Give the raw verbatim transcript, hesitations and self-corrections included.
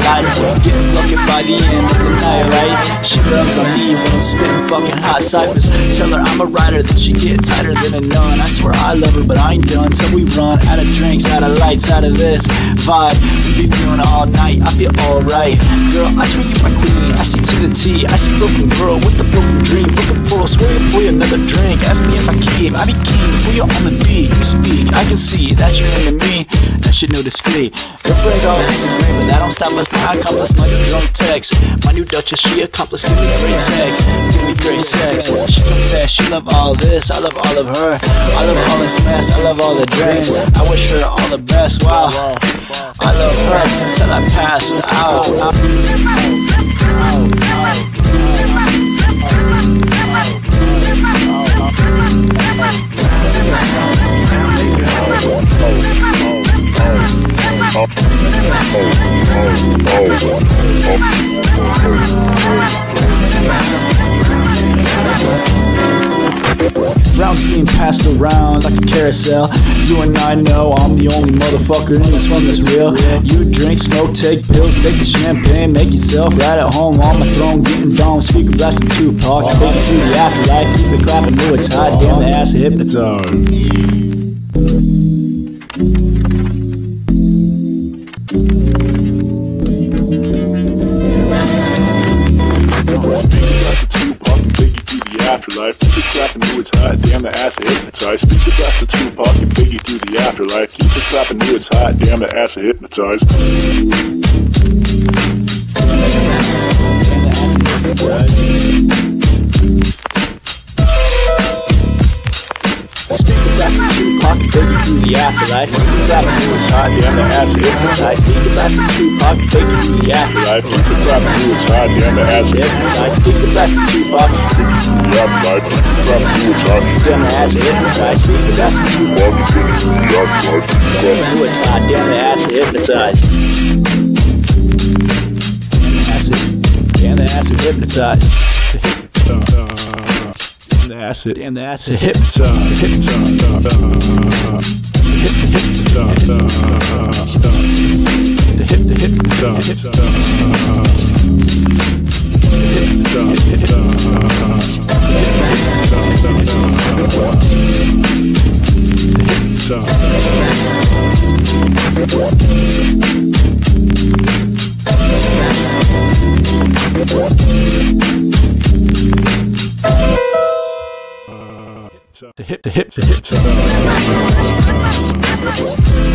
lighter, getting lucky by the end of the night, right? She loves on me when I'm spitting fucking hot ciphers. Tell her I'm a writer, then she get tighter than a nun. I swear I love her, but I ain't done till we run out of drinks, out of lights, out of this vibe. We be feeling all night, I feel alright. Girl, I swear you my queen, I see to the T. I see broken girl with the broken dream. Broken pull, swear you pour you another drink. Ask me if I keep, I be keen. When you're on the beat, you speak, I can see that you're into me. That shit no discreet. Your friends all disagree, but that don't stop us. My accomplice, my new drunk text. My new Duchess, she accomplished. Give me great sex, give me great sex. She confess, she love all this, I love all of her. I love all this mess, I love all the drinks. I wish her all the best, wow. I love her until I pass out. Rounds being passed around like a carousel. You and I know I'm the only motherfucker in this one that's real. You drink, smoke, take pills, take the champagne, make yourself right at home on my throne, getting down, speaker blasting Tupac. Take it through the afterlife, keep it clapping, know it's hot, damn the ass hypnotized. Afterlife, keep it clapping, knew it's hot, damn the ass hypnotized. Speak the blast of Tupac and Biggie through the afterlife. Keep it clapping, knew it's hot, damn the ass hypnotized. Tupac and Biggie through the afterlife. Keep it clapping, knew it's hot, damn the ass hypnotized. Speak the blast of Tupac and Biggie through the afterlife. Keep it clapping, knew it's hot, damn the ass hypnotized. Speak the blast of Tupac and Biggie through the afterlife. Keep it clapping, knew it's hot, damn the ass hypnotized. Speak the blast of Tupac and Biggie through the afterlife. Knew it's hot, damn the ass hypnotized. Damn the ass hypnotized. The acid and the acid hypnotized, hypnotized, hypnotized, the hip, the hypnotized, the hip, the hip, the hip, the hip.